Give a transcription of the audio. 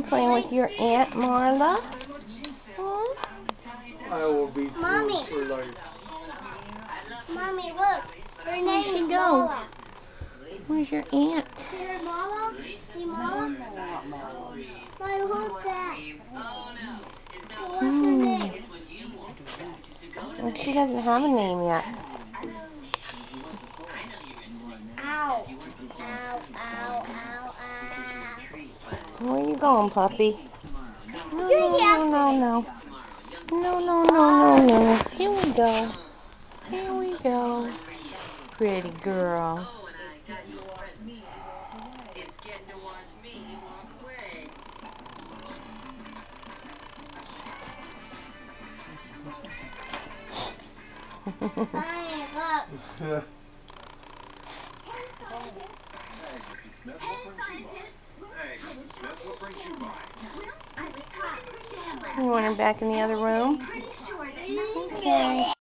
playing with your Aunt Marla? I will be Mommy. for life. Mommy, look. Her name is go? Mala. Where's your aunt? See her Mala? See Mala? Mommy, who's that? What's her name? And she doesn't have a name yet. Ow. Ow, ow, ow, ow. Where you going, puppy? No, Drink it. no. No. Here we go. Here we go. Pretty girl. Mommy, look. You want her back in the other room? Okay.